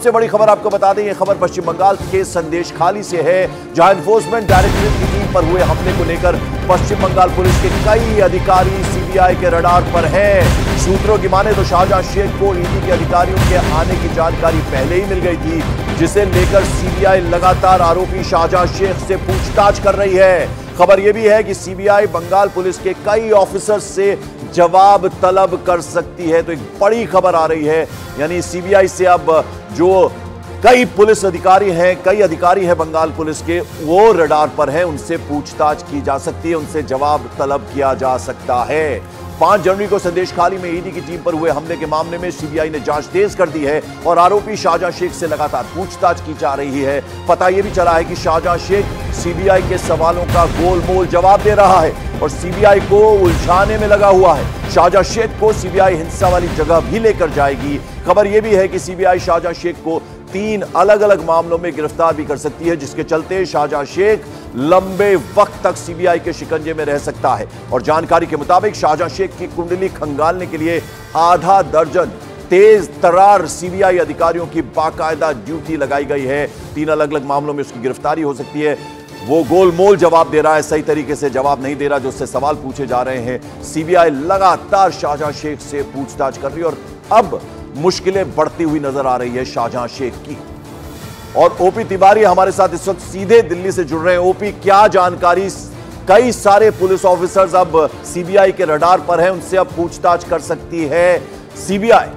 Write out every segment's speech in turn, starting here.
सबसे बड़ी खबर आपको बता दें, यह खबर पश्चिम बंगाल के संदेशखाली से है, जहां एनफोर्समेंट डायरेक्टरेट की टीम पर हुए हमले को लेकर पश्चिम बंगाल पुलिस के कई अधिकारी सीबीआई के रडार पर हैं। सूत्रों की माने तो शाहजहां शेख को ईडी के अधिकारियों के आने की जानकारी पहले ही मिल गई थी, जिसे लेकर सीबीआई लगातार आरोपी शाहजहां शेख से पूछताछ कर रही है। खबर यह भी है कि सीबीआई बंगाल पुलिस के कई ऑफिसर्स से जवाब तलब कर सकती है। तो एक बड़ी खबर आ रही है, यानी सीबीआई से अब जो कई पुलिस अधिकारी हैं, कई अधिकारी हैं बंगाल पुलिस के, वो रडार पर हैं, उनसे पूछताछ की जा सकती है, उनसे जवाब तलब किया जा सकता है। 5 जनवरी को संदेशखाली में ईडी की टीम पर हुए हमले के मामले में सीबीआई ने जांच तेज कर दी है और आरोपी शाहजहां शेख से लगातार पूछताछ की जा रही है। पता यह भी चला है कि शाहजहां शेख सीबीआई के सवालों का गोलमोल जवाब दे रहा है और सीबीआई को उलझाने में लगा हुआ है। शाहजहां शेख को सीबीआई हिंसा वाली जगह भी लेकर जाएगी। खबर यह भी है कि सीबीआई शाहजहां शेख को 3 अलग अलग मामलों में गिरफ्तार भी कर सकती है, जिसके चलते शाहजहां शेख लंबे वक्त तक सीबीआई के शिकंजे में रह सकता है। और जानकारी के मुताबिक शाहजहां शेख की कुंडली खंगालने के लिए आधा दर्जन तेज तरार सीबीआई अधिकारियों की बाकायदा ड्यूटी लगाई गई है। 3 अलग अलग मामलों में उसकी गिरफ्तारी हो सकती है। वो गोलमोल जवाब दे रहा है, सही तरीके से जवाब नहीं दे रहा, जो उससे सवाल पूछे जा रहे हैं। सीबीआई लगातार शाहजहां शेख से पूछताछ कर रही है और अब मुश्किलें बढ़ती हुई नजर आ रही है शाहजहां शेख की। और ओपी तिवारी हमारे साथ इस वक्त सीधे दिल्ली से जुड़ रहे हैं। ओपी, क्या जानकारी? कई सारे पुलिस ऑफिसर्स अब सीबीआई के रडार पर हैं, उनसे अब पूछताछ कर सकती है सीबीआई।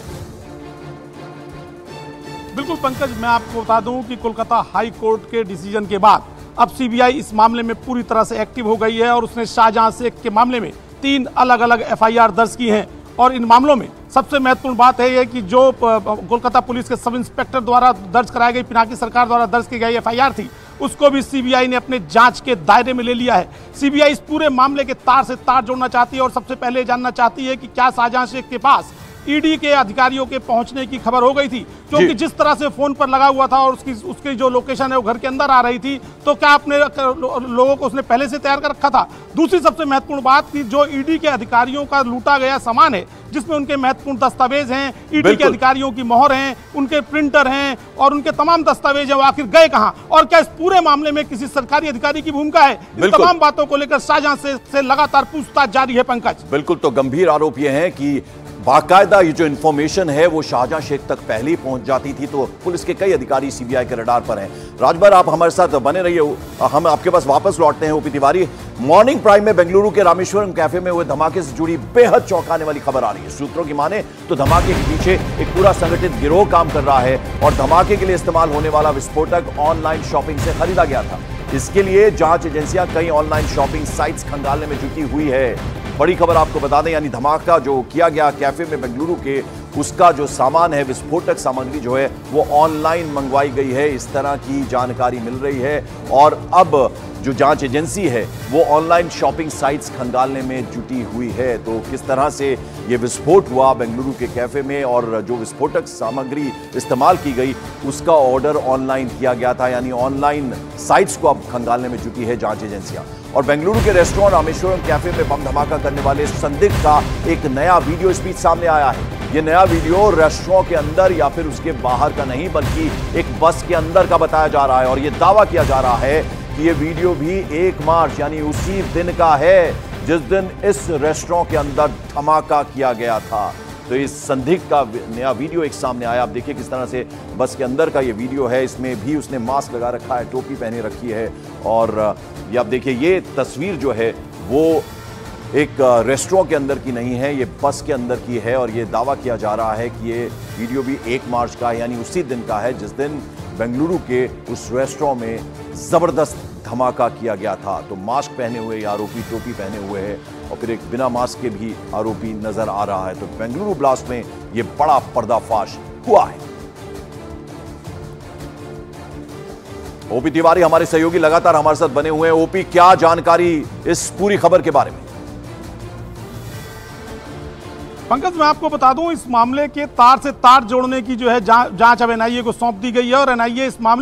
बिल्कुल पंकज, मैं आपको बता दूं कि कोलकाता हाई कोर्ट के डिसीजन के बाद अब सीबीआई इस मामले में पूरी तरह से एक्टिव हो गई है और उसने शाहजहां शेख के मामले में 3 अलग अलग एफआईआर दर्ज की हैं। और इन मामलों में सबसे महत्वपूर्ण बात है कि जो कोलकाता पुलिस के सब इंस्पेक्टर द्वारा दर्ज कराई गई, पिनाकी सरकार द्वारा दर्ज की गई एफआईआर थी, उसको भी सीबीआई ने अपने जांच के दायरे में ले लिया है। सीबीआई इस पूरे मामले के तार से तार जोड़ना चाहती है और सबसे पहले जानना चाहती है कि क्या शाहजहां शेख के पास ईडी के अधिकारियों के पहुंचने की खबर हो गई थी, क्योंकि जिस तरह से फोन पर लगा हुआ था और उसकी जो लोकेशन है वो घर के अंदर आ रही थी, तो क्या अपने लोगों को उसने पहले से तैयार कर रखा था। दूसरी सबसे महत्वपूर्ण बात कि जो ईडी के अधिकारियों का लूटा गया सामान है, जिसमें उनके महत्वपूर्ण दस्तावेज हैं, ईडी के अधिकारियों की मोहर हैं, उनके प्रिंटर हैं और उनके तमाम दस्तावेज हैं, वो आखिर गए कहां और क्या इस पूरे मामले में किसी सरकारी अधिकारी की भूमिका है, इन तमाम बातों को लेकर शाहजहां से लगातार पूछताछ जारी है। पंकज, बिल्कुल, तो गंभीर आरोप यह है कि बाकायदा ये जो इंफॉर्मेशन है वो शाहजहां शेख तक पहले ही पहुंच जाती थी, तो पुलिस के कई अधिकारी सीबीआई के रडार पर हैं। राजभर, आप हमारे साथ बने रहिए, हम आपके पास वापस लौटते हैं। ओपी तिवारी, मॉर्निंग प्राइम में बेंगलुरु के रामेश्वरम कैफे में हुए धमाके से जुड़ी बेहद चौंकाने वाली खबर आ रही है। सूत्रों की माने तो धमाके के पीछे एक पूरा संगठित गिरोह काम कर रहा है और धमाके के लिए इस्तेमाल होने वाला विस्फोटक ऑनलाइन शॉपिंग से खरीदा गया था। इसके लिए जांच एजेंसियां कई ऑनलाइन शॉपिंग साइट्स खंगालने में जुटी हुई है। बड़ी खबर आपको बता दें, यानी धमाका जो किया गया कैफे में बेंगलुरु के, उसका जो सामान है, विस्फोटक सामग्री जो है, वो ऑनलाइन मंगवाई गई है, इस तरह की जानकारी मिल रही है। और अब जो जांच एजेंसी है वो ऑनलाइन शॉपिंग साइट्स खंगालने में जुटी हुई है। तो किस तरह से ये विस्फोट हुआ बेंगलुरु के कैफे में और जो विस्फोटक सामग्री इस्तेमाल की गई उसका ऑर्डर ऑनलाइन किया गया था, यानी ऑनलाइन साइट्स को अब खंगालने में जुटी है जांच एजेंसियां। और बेंगलुरु के रेस्टोरेंट रामेश्वरम कैफे में बम धमाका करने वाले संदिग्ध का एक नया वीडियो स्पीच सामने आया है। यह नया वीडियो रेस्टोरेंट के अंदर या फिर उसके बाहर का नहीं, बल्कि एक बस के अंदर का बताया जा रहा है और यह दावा किया जा रहा है कि यह वीडियो भी 1 मार्च यानी उसी दिन का है जिस दिन इस रेस्टोरेंट के अंदर धमाका किया गया था। तो इस संदिग्ध का नया वीडियो एक सामने आया। आप देखिए किस तरह से बस के अंदर का ये वीडियो है, इसमें भी उसने मास्क लगा रखा है, टोपी पहने रखी है और ये आप देखिए, ये तस्वीर जो है वो एक रेस्टोरेंट के अंदर की नहीं है, ये बस के अंदर की है और ये दावा किया जा रहा है कि ये वीडियो भी 1 मार्च का है, यानी उसी दिन का है जिस दिन बेंगलुरु के उस रेस्टोरेंट में जबरदस्त धमाका किया गया था। तो मास्क पहने हुए आरोपी टोपी पहने हुए है और फिर एक बिना मास्क के भी आरोपी नजर आ रहा है। तो बेंगलुरु ब्लास्ट में यह बड़ा पर्दाफाश हुआ है। ओपी तिवारी हमारे सहयोगी लगातार हमारे साथ बने हुए हैं। ओपी, क्या जानकारी इस पूरी खबर के बारे में? पंकज, मैं आपको बता दूं, इस मामले के तार से तार जोड़ने की जो है जांच अब एनआईए को सौंप दी गई है और एनआईए इस मामले में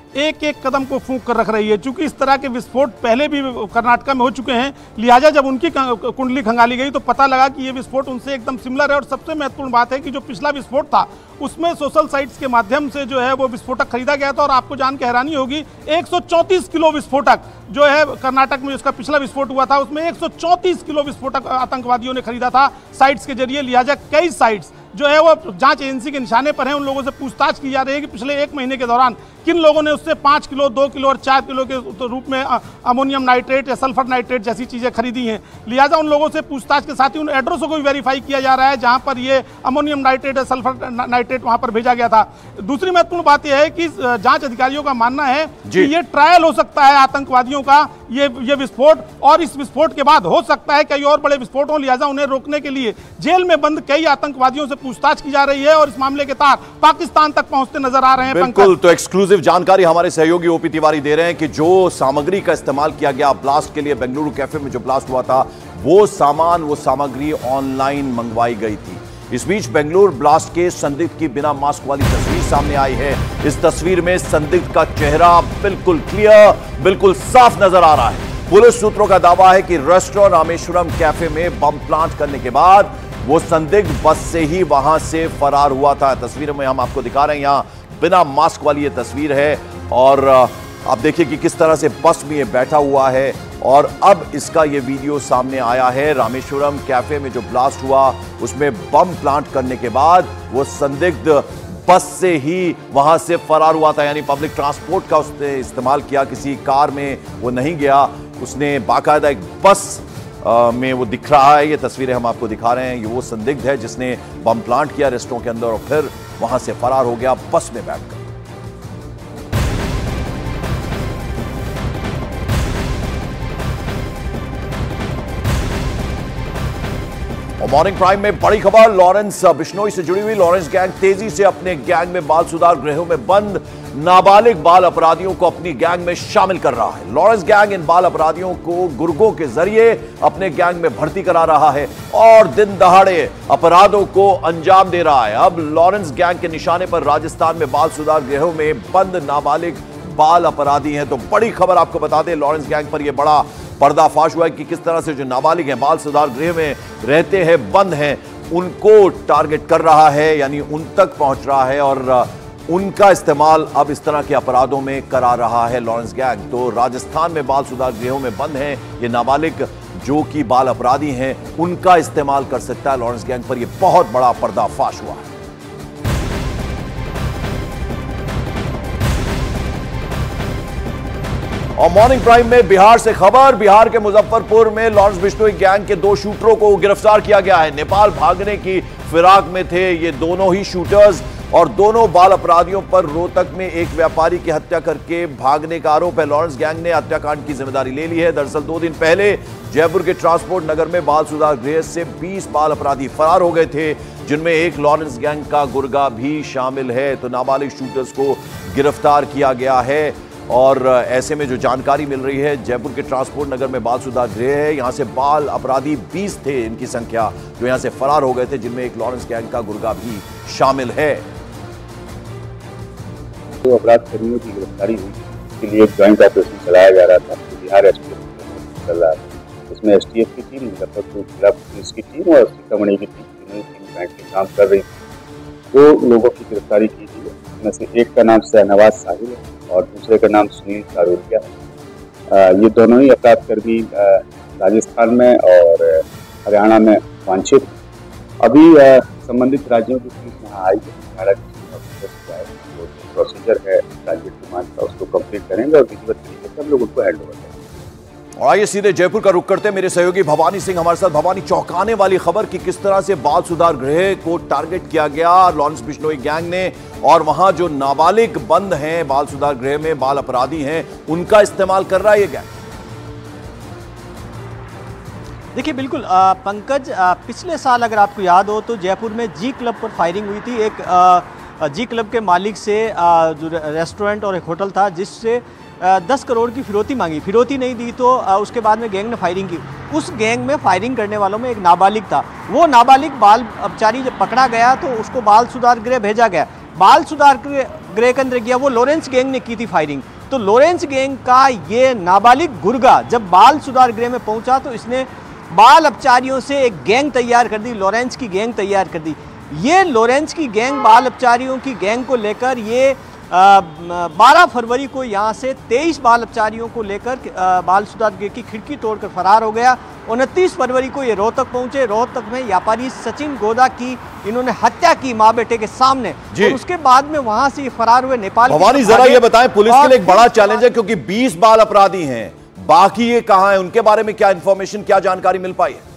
एक एक कदम को फूंक कर रख रही है। चूंकि इस तरह के विस्फोट पहले भी कर्नाटक में हो चुके हैं, लिहाजा जब उनकी कुंडली खंगाली गई तो पता लगा कि ये विस्फोट उनसे एकदम सिमिलर है। और सबसे महत्वपूर्ण बात है कि जो पिछला विस्फोट था उसमें सोशल साइट्स के माध्यम से जो है वो विस्फोटक खरीदा गया था। और आपको जान के हैरानी होगी, 134 किलो विस्फोटक जो है कर्नाटक में जिसका पिछला विस्फोट हुआ था उसमें 134 किलो विस्फोटक आतंकवादियों ने खरीदा था साइट्स के जरिए। लिहाजा कई साइट्स जो है वो जांच एजेंसी के निशाने पर हैं। उन लोगों से पूछताछ की जा रही है कि पिछले 1 महीने के दौरान किन लोगों ने उससे 5 किलो, 2 किलो और 4 किलो के रूप में अमोनियम नाइट्रेट या सल्फर नाइट्रेट जैसी चीज़ें खरीदी हैं। लिहाजा उन लोगों से पूछताछ के साथ ही उन एड्रेसों को भी वेरीफाई किया जा रहा है जहां पर ये अमोनियम नाइट्रेट या सल्फर नाइट्रेट वहां पर भेजा गया था। दूसरी महत्वपूर्ण बात यह है कि जांच अधिकारियों का मानना है कि ये ट्रायल हो सकता है आतंकवादियों का, ये विस्फोट, और इस विस्फोट के बाद हो सकता है कई और बड़े विस्फोट हों। लिहाजा उन्हें रोकने के लिए जेल में बंद कई आतंकवादियों से पूछताछ की जा रही है और इस मामले के तार पाकिस्तान तक पहुंचते नजर आ रहे हैं। बिल्कुल, तो एक्सक्लूसिव जानकारी हमारे सहयोगी ओपी तिवारी दे रहे हैं कि जो सामग्री का इस्तेमाल किया गया ब्लास्ट के लिए, बेंगलुरु कैफे में जो ब्लास्ट हुआ था, वो सामग्री ऑनलाइन मंगवाई गई थी। इस बीच बेंगलुरु ब्लास्ट के संदिग्ध की बिना मास्क वाली तस्वीर सामने आई है। इस तस्वीर में संदिग्ध का चेहरा बिल्कुल क्लियर, बिल्कुल साफ नजर आ रहा है। पुलिस सूत्रों का दावा है कि रेस्टोरेंट रामेश्वरम कैफे में बम प्लांट करने के बाद वो संदिग्ध बस से ही वहां से फरार हुआ था। तस्वीर में हम आपको दिखा रहे हैं, यहां बिना मास्क वाली ये तस्वीर है और आप देखिए कि किस तरह से बस में ये बैठा हुआ है। और अब इसका ये वीडियो सामने आया है। रामेश्वरम कैफे में जो ब्लास्ट हुआ उसमें बम प्लांट करने के बाद वो संदिग्ध बस से ही वहां से फरार हुआ था, यानी पब्लिक ट्रांसपोर्ट का उसने इस्तेमाल किया, किसी कार में वो नहीं गया। उसने बाकायदा एक बस में वो दिख रहा है। ये तस्वीरें हम आपको दिखा रहे हैं। ये वो संदिग्ध है जिसने बम प्लांट किया रेस्टोरेंट के अंदर और फिर वहां से फरार हो गया बस में बैठकर। और मॉर्निंग प्राइम में बड़ी खबर लॉरेंस बिश्नोई से जुड़ी हुई। लॉरेंस गैंग तेजी से अपने गैंग में बाल सुधार गृहों में बंद नाबालिग बाल अपराधियों को अपनी गैंग में शामिल कर रहा है। लॉरेंस गैंग इन बाल अपराधियों को गुर्गों के जरिए अपने गैंग में भर्ती करा रहा है और दिन दहाड़े अपराधों को अंजाम दे रहा है। अब लॉरेंस गैंग के निशाने पर राजस्थान में बाल सुधार गृहों में बंद नाबालिग बाल अपराधी हैं। तो बड़ी खबर आपको बता दें, लॉरेंस गैंग पर यह बड़ा पर्दाफाश हुआ है कि किस तरह से जो नाबालिग हैं, बाल सुधार गृह में रहते हैं, बंद हैं, उनको टारगेट कर रहा है, यानी उन तक पहुंच रहा है और उनका इस्तेमाल अब इस तरह के अपराधों में करा रहा है लॉरेंस गैंग। तो राजस्थान में बाल सुधार गृहों में बंद हैं ये नाबालिग जो कि बाल अपराधी हैं, उनका इस्तेमाल कर सकता है लॉरेंस गैंग पर। यह बहुत बड़ा पर्दाफाश हुआ है। और मॉर्निंग प्राइम में बिहार से खबर, बिहार के मुजफ्फरपुर में लॉरेंस बिश्नोई गैंग के 2 शूटरों को गिरफ्तार किया गया है। नेपाल भागने की फिराक में थे ये दोनों ही शूटर्स और दोनों बाल अपराधियों पर रोहतक में एक व्यापारी की हत्या करके भागने का आरोप है। लॉरेंस गैंग ने हत्याकांड की जिम्मेदारी ले ली है। दरअसल 2 दिन पहले जयपुर के ट्रांसपोर्ट नगर में बाल सुधार गृह से 20 बाल अपराधी फरार हो गए थे, जिनमें एक लॉरेंस गैंग का गुर्गा भी शामिल है। तो नाबालिग शूटर्स को गिरफ्तार किया गया है। और ऐसे में जो जानकारी मिल रही है, जयपुर के ट्रांसपोर्ट नगर में बाल सुधार गृह है, यहां से बाल अपराधी 20 थे इनकी संख्या जो यहां से फरार हो गए थे, जिनमें एक लॉरेंस गैंग का गुर्गा भी शामिल है। तो अपराध कर्मियों की गिरफ्तारी हुई, इसके लिए एक ज्वाइंट ऑपरेशन चलाया जा रहा था। तो बिहार एसटीएफ चल रहा था, इसमें एसटीएफ की टीम, मुजफ्फरपुर जिला पुलिस की टीम और सीतामढ़ी की टीम बैठ के काम कर रही थी। 2 लोगों की गिरफ्तारी की गई है, इसमें से एक का नाम शहनवाज साहिल है और दूसरे का नाम सुनील कारोलिया है। ये दोनों ही अपराध कर्मी राजस्थान में और हरियाणा में वांछित। अभी संबंधित राज्यों की पुलिस यहाँ आई है, प्रोसीजर है राज्य डिमांड का, उसको कंप्लीट करेंगे और विधिवत तरीके से हम लोग उनको हैंड ओवर करेंगे। और आइए सीधे जयपुर का रुख करते हैं, मेरे सहयोगी भवानी सिंह हमारे साथ। भवानी, चौंकाने वाली खबर कि किस तरह से बाल सुधार गृह को टारगेट किया गया लॉरेंस बिश्नोई गैंग ने, और वहां जो नाबालिग बंद हैं बाल सुधार गृह में, बाल अपराधी हैं, उनका इस्तेमाल कर रहा है ये गैंग। देखिए बिल्कुल पंकज, पिछले साल अगर आपको याद हो तो जयपुर में जी क्लब पर फायरिंग हुई थी। एक जी क्लब के मालिक से जो रेस्टोरेंट और एक होटल था, जिससे 10 करोड़ की फिरौती मांगी, फिरौती नहीं दी तो उसके बाद में गैंग ने फायरिंग की। उस गैंग में फायरिंग करने वालों में एक नाबालिग था। वो नाबालिग बाल अपचारी जब पकड़ा गया तो उसको बाल सुधार गृह भेजा गया। बाल सुधार गृह के अंदर गया, वो लॉरेंस गैंग ने की थी फायरिंग। तो लॉरेंस गैंग का ये नाबालिग गुर्गा जब बाल सुधार गृह में पहुंचा तो इसने बाल अपचारियों से एक गैंग तैयार कर दी, लॉरेंस की गैंग तैयार कर दी। ये लॉरेंस की गैंग बाल अपचारियों की गैंग को लेकर ये 12 फरवरी को यहाँ से 23 बाल अपचारियों को लेकर बाल सुधार गृह की खिड़की तोड़कर फरार हो गया। 29 फरवरी को ये रोहतक पहुंचे। रोहतक में व्यापारी सचिन गोदा की इन्होंने हत्या की मां बेटे के सामने, और उसके बाद में वहां से ये फरार हुए नेपाल। भवानी जरा ये बताएं, पुलिस के लिए एक बड़ा चैलेंज है क्योंकि 20 बाल अपराधी हैं, बाकी ये कहां है, उनके बारे में क्या इंफॉर्मेशन, क्या जानकारी मिल पाई है?